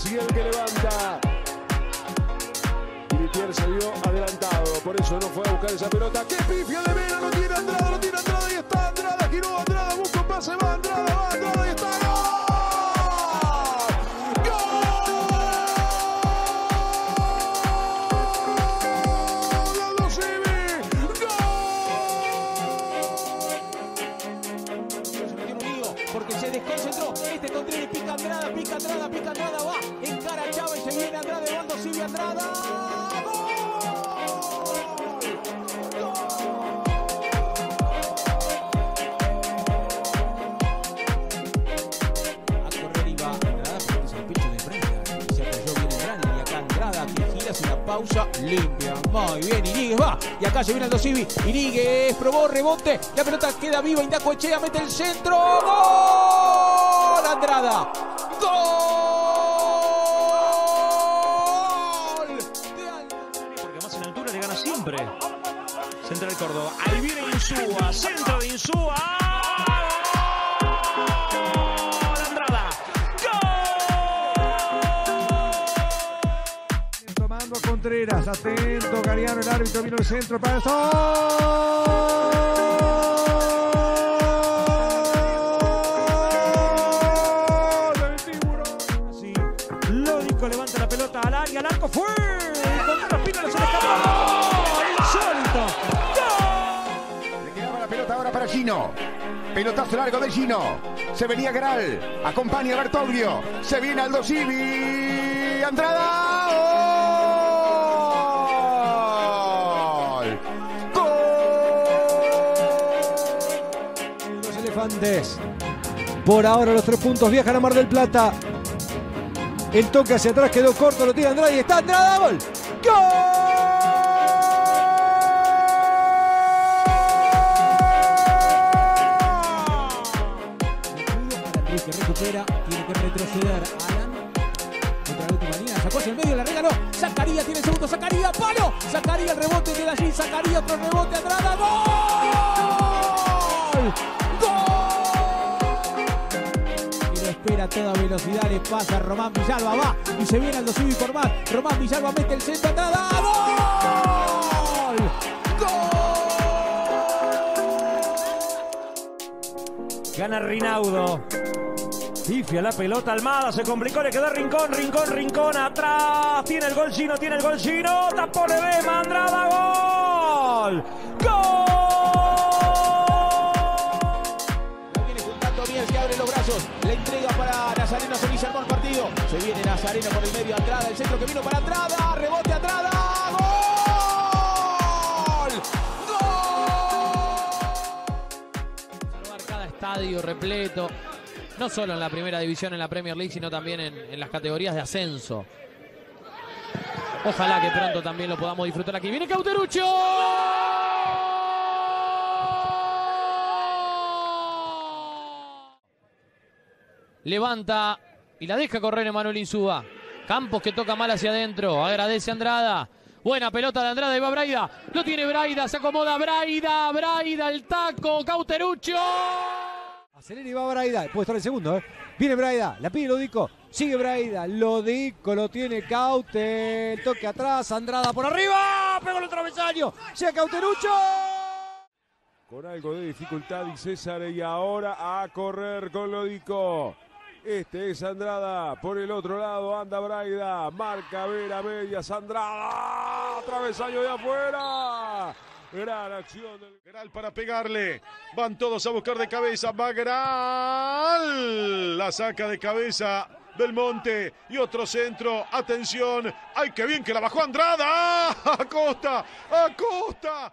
y el que levanta. Iritier se vio adelantado, por eso no fue a buscar esa pelota. ¡Qué pifia de Mena! Lo tiene Andrada y está Andrada. Giró Andrada, busca un pase, va Andrada y está. Porque se desconcentró, Contreras pica Andrada, va, encara a Chávez, se viene Andrada, Eduardo Civi, Andrada, ¡gol! A correr iba Andrada, porque es el pecho de Braida, se apoyó bien Andrada, y acá Andrada, que gira, hace una pausa, limpia, muy bien, Iríguez va, y acá se viene Aldo Civi, Iríguez probó rebote, la pelota queda viva, Indacoechea mete el centro, ¡gol! Andrada, ¡gol! Porque más en altura le gana siempre. Central Córdoba. Ahí viene Insúa. Centro de Insúa. ¡Gol! Andrada. ¡Gol! Tomando a Contreras. Atento, Gariano, el árbitro. Vino el centro para el sol. Levanta la pelota al área, al arco, fue. Contreras Pino, se le escapó. Insólito. ¡Gol! Le quedaba la pelota ahora para Gino. Pelotazo largo de Gino. Se venía Geral. Acompaña a Bertoglio. Se viene Aldo Civi. Andrada. ¡Gol! ¡Gol! Los elefantes. Por ahora los 3 puntos viajan a Mar del Plata. El toque hacia atrás quedó corto, lo tira Andrada y está Andrada, ¡gol! ¡Gol! Cruz que recupera, tiene que retroceder Alan. Contra la última línea, sacó hacia el medio, la regaló. Zacarías tiene el segundo, Zacarías, palo. Zacarías, el rebote de allí, Zacarías, otro rebote, Andrada, ¡gol! Espera a toda velocidad, le pasa Román Villalba, va y se viene Aldo Civi por más. Román Villalba mete el centro, Andrada, ¡gol! ¡Gol! Gana Rinaudo. Pifia la pelota, Almada se complicó, le quedó Rincón atrás. Tiene el gol Gino, tapó Ledesma, Andrada, ¡gol! ¡Gol! Se abre los brazos, la entrega para Nazareno, se desarmó el partido. Se viene Nazareno por el medio, Andrada, el centro que vino para Andrada, rebote Andrada, ¡gol! ¡Gol! Salvar cada estadio repleto, no solo en la primera división en la Premier League, sino también en las categorías de ascenso. Ojalá que pronto también lo podamos disfrutar aquí. Viene Cauteruccio. Levanta y la deja correr Emanuel Insúa. Campos que toca mal hacia adentro. Agradece Andrada. Buena pelota de Andrada y va Braida. Lo tiene Braida. Se acomoda Braida. Braida el taco. Cauteruccio. Acelera y va Braida. Puede estar el segundo, Viene Braida. La pide Lodico. Sigue Braida. Lodico lo tiene Caute. El toque atrás. Andrada por arriba. Pegó el travesaño. Llega Cauteruccio. Con algo de dificultad y César y ahora a correr con Lodico. Este es Andrada, por el otro lado anda Braida, marca Vera medias, Andrada, travesaño de afuera. Gran acción del Geral para pegarle, van todos a buscar de cabeza, va Geral, la saca de cabeza Belmonte y otro centro, atención, ¡ay qué bien que la bajó Andrada! ¡Acosta! ¡Acosta!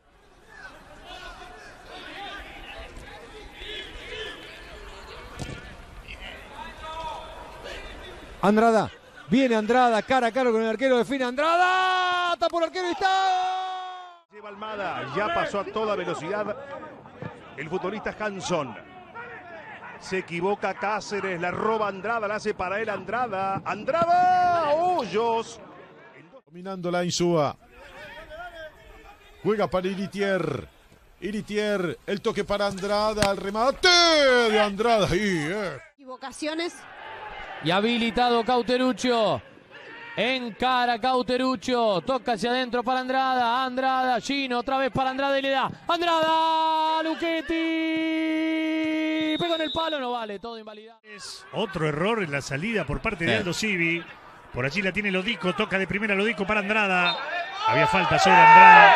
Andrada, viene Andrada, cara a cara con el arquero, define Andrada, tapó el arquero y está. Lleva Almada, ya pasó a toda velocidad el futbolista Hanson. Se equivoca Cáceres, la roba Andrada, la hace para él Andrada. ¡Andrada! ¡Hoyos! Dominando la Insúa. Juega para Iritier. Iritier, el toque para Andrada, el remate de Andrada. Equivocaciones Y habilitado Cauteruccio. Encara Cauteruccio. Toca hacia adentro para Andrada. Andrada, Gino, otra vez para Andrada y le da. Andrada, Luchetti. Pegó en el palo, no vale, todo invalidado. Es otro error en la salida por parte de Aldo Civi. Por allí la tiene Lodico, toca de primera Lodico para Andrada. Había falta sobre Andrada.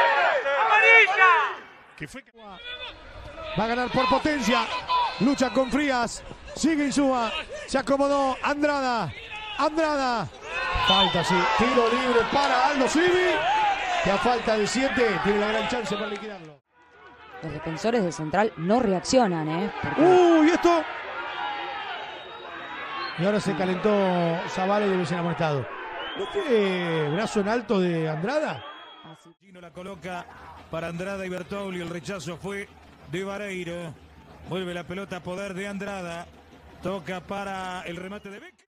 Que fue... Va a ganar por potencia. Lucha con Frías. Sigue Insúa. Se acomodó Andrada. Andrada. Falta, sí. Tiro libre para Aldo Civi. Que a falta de 7 tiene la gran chance para liquidarlo. Los defensores de Central no reaccionan, ¡Uy, esto! Y ahora se calentó Zavala y lo hubiesen amonestado. ¿No tiene brazo en alto de Andrada? Gino la coloca para Andrada y Bertoglio. El rechazo fue de Vareiro. Vuelve la pelota a poder de Andrada. Toca para el remate de Beck.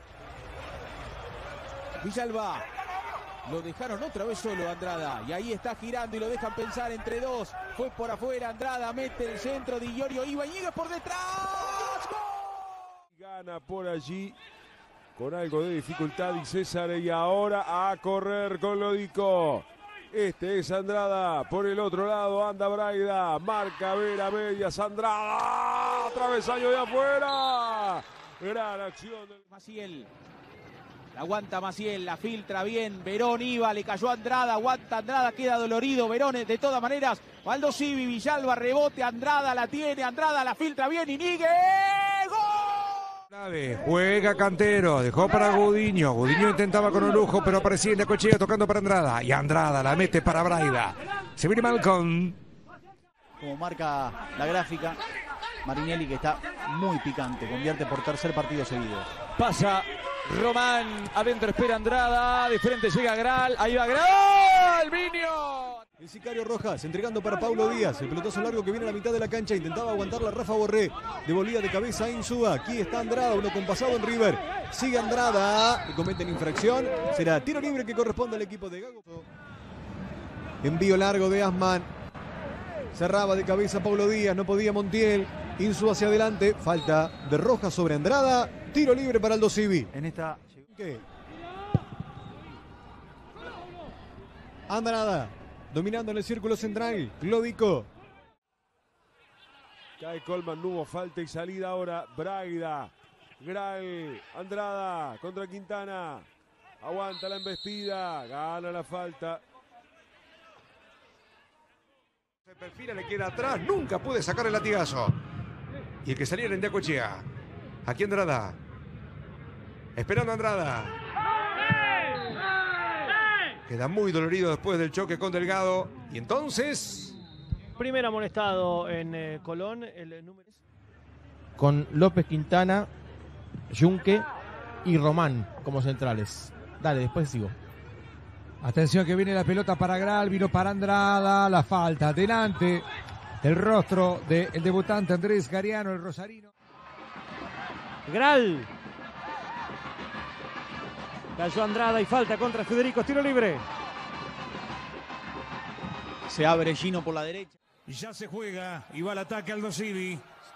Villalba. Lo dejaron otra vez solo Andrada. Y ahí está girando y lo dejan pensar entre dos. Fue por afuera Andrada. Mete el centro de Iorio Ibañez por detrás. ¡Gol! Gana por allí con algo de dificultad y César, y ahora a correr con Lodico. Este es Andrada, por el otro lado anda Braida, marca Vera medias, Andrada, travesaño de afuera. Gran acción del Maciel. La aguanta Maciel, la filtra bien, Verón iba, le cayó Andrada, aguanta Andrada, queda dolorido, Verón de todas maneras, Aldo Civi, Villalba, rebote, Andrada la tiene, Andrada la filtra bien, Inigue, ¡gol! Juega Cantero, dejó para Gudiño. Gudiño intentaba con Orujo, pero aparecía en la cochilla tocando para Andrada. Y Andrada la mete para Braida. Se viene Malcom. Como marca la gráfica, Marinelli, que está muy picante, convierte por tercer partido seguido. Pasa Román, adentro espera Andrada, de frente llega Gral, ahí va Gral, Viño. El sicario Rojas entregando para Paulo Díaz. El pelotazo largo que viene a la mitad de la cancha. Intentaba aguantar la Rafa Borré. Devolvía de cabeza a Insúa. Aquí está Andrada, uno compasado en River. Sigue Andrada. Le cometen infracción. Será tiro libre que corresponde al equipo de Gago. Envío largo de Asman. Cerraba de cabeza Paulo Díaz. No podía Montiel. Insúa hacia adelante. Falta de Rojas sobre Andrada. Tiro libre para Aldo Civi. En esta... ¿Qué? Andrada. Dominando en el círculo central, Lodico. Cae Colman, no hubo falta y salida ahora. Braida, Gral, Andrada contra Quintana. Aguanta la embestida, gana la falta. Se perfila, le queda atrás, nunca puede sacar el latigazo. Y el que salía era en Diacochea. Aquí Andrada. Esperando Andrada. Queda muy dolorido después del choque con Delgado. Y entonces... Primer amonestado en Colón. El número... Con López Quintana, Yunque y Román como centrales. Dale, después sigo. Atención que viene la pelota para Gral, vino para Andrada. La falta delante del rostro del debutante Andrés Gariano, el rosarino. Gral. Cayó Andrada y falta contra Federico, tiro libre. Se abre Gino por la derecha. Ya se juega y va al ataque Aldo Civi.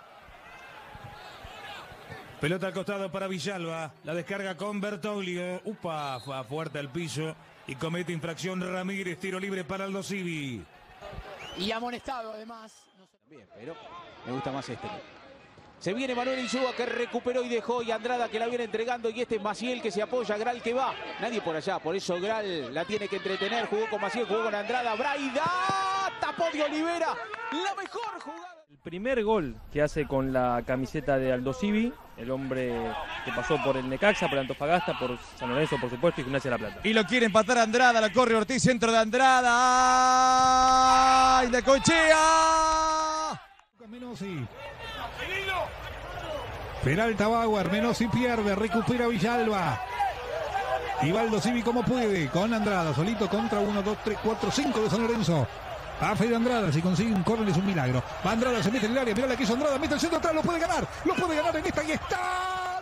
Pelota al costado para Villalba. La descarga con Bertoglio. Upa, va fuerte al piso y comete infracción Ramírez. Tiro libre para Aldo Civi. Y amonestado además. No sé, bien, pero me gusta más este. Se viene Manuel Insúa que recuperó y dejó, y Andrada que la viene entregando, y este es Maciel que se apoya, Gral que va, nadie por allá, por eso Gral la tiene que entretener, jugó con Maciel, jugó con Andrada, Braida, tapó de Olivera, la mejor jugada. El primer gol que hace con la camiseta de Aldo Civi, el hombre que pasó por el Necaxa, por Antofagasta, por San Lorenzo, por supuesto, y Gimnasia de La Plata. Y lo quiere empatar Andrada, la corre Ortiz, centro de Andrada, ¡ay, de Cochea! Menosi. Peralta Bauer, Menosi pierde, recupera Villalba. Y Aldo Civi como puede, con Andrada, solito contra 1, 2, 3, 4, 5 de San Lorenzo. A Fede Andrada, si consigue un córner es un milagro. Va Andrada, se mete en el área, mirá la que hizo Andrada, mete el centro atrás, lo puede ganar en esta y está.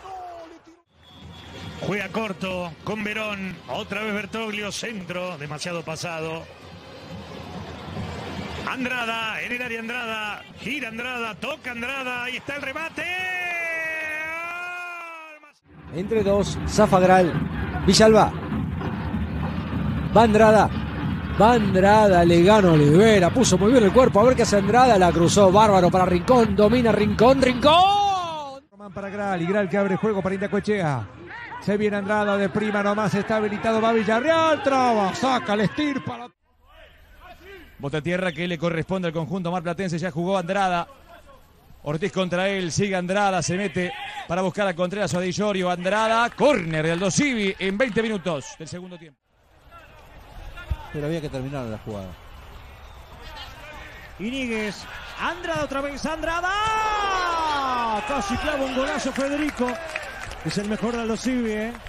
Juega corto con Verón. Otra vez Bertoglio, centro, demasiado pasado. Andrada, en el área Andrada, gira Andrada, toca Andrada, ahí está el remate. Entre dos, Zafagral, Villalba. Va Andrada. Va Andrada, le gana Olivera. Puso muy bien el cuerpo. A ver qué hace Andrada. La cruzó bárbaro para Rincón. Domina Rincón. ¡Rincón! Román para Gral. Y Gral que abre juego para Indacoechea. Se viene Andrada de prima nomás. Está habilitado. Va Villarreal. Traba. Saca, le estirpa. Bota tierra que le corresponde al conjunto marplatense. Ya jugó Andrada. Ortiz contra él, sigue Andrada, se mete para buscar a Contreras o a Di Llorio. Andrada, córner de Aldosivi en 20 minutos del segundo tiempo. Pero había que terminar la jugada. Iníguez, Andrada otra vez, Andrada. Casi clava un golazo Federico. Es el mejor de Aldosivi,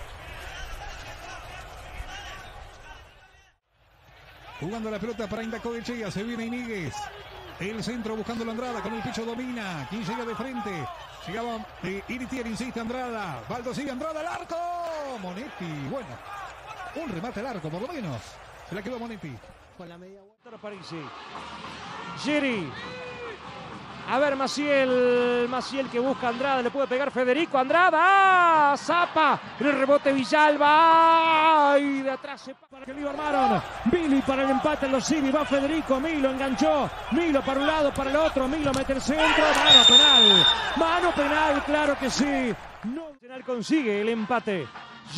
Jugando la pelota para Indacoechea, se viene Iníguez. El centro buscando la Andrada, con el pecho domina. ¿Quién llega de frente? Llegaba Iritier, insiste Andrada. Baldossi, Andrada al arco. Monetti, bueno. Un remate al arco, por lo menos. Se la quedó Monetti. Con la media vuelta para Parisi. Giri. A ver, Maciel que busca a Andrada, le puede pegar Federico, Andrada, ¡ah! Zapa, el rebote Villalba, y de atrás se para que lo armaron, Billy para el empate en los Civi, va Federico, Milo enganchó, Milo para un lado, para el otro, Milo mete el centro, mano penal, claro que sí, no, Nacional consigue el empate.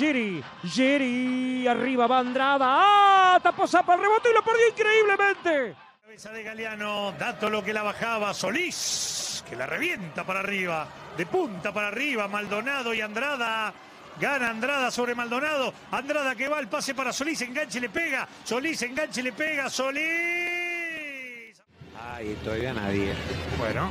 Giri, arriba va Andrada, ¡ah! Tapó Zapa el rebote y lo perdió increíblemente. Cabeza de Galeano, Dato lo que la bajaba, Solís, que la revienta para arriba, de punta para arriba, Maldonado y Andrada. Gana Andrada sobre Maldonado, Andrada que va el pase para Solís, enganche y le pega, Solís enganche y le pega, Solís. Ay, todavía nadie. Bueno.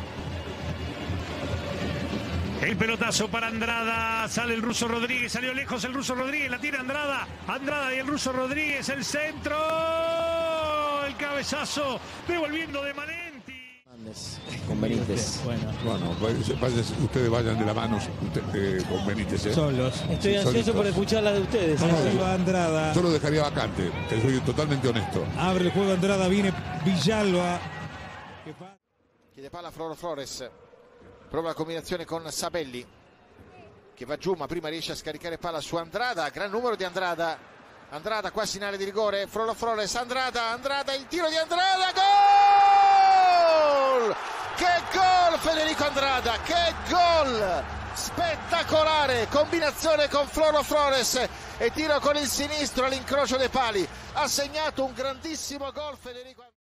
El pelotazo para Andrada, sale el Ruso Rodríguez, salió lejos el Ruso Rodríguez, la tira Andrada, Andrada y el Ruso Rodríguez, el centro, el cabezazo, devolviendo de Manenti. Con Benítez. Bueno, ustedes vayan de la mano con Benítez. Solos. Estoy ansioso por escuchar la de ustedes. Arriba Andrada. Yo lo dejaría vacante, te soy totalmente honesto. Abre el juego Andrada, viene Villalba. Chiede palla Flores. Prova la combinazione con Sabelli che va giù, ma prima riesce a scaricare palla su Andrada. Gran numero di Andrada. Andrada quasi in area di rigore. Flores, Andrada, il tiro di Andrada. Gol! Che gol Federico Andrada, che gol! Spettacolare combinazione con Flores e tiro con il sinistro all'incrocio dei pali. Ha segnato un grandissimo gol Federico Andrada.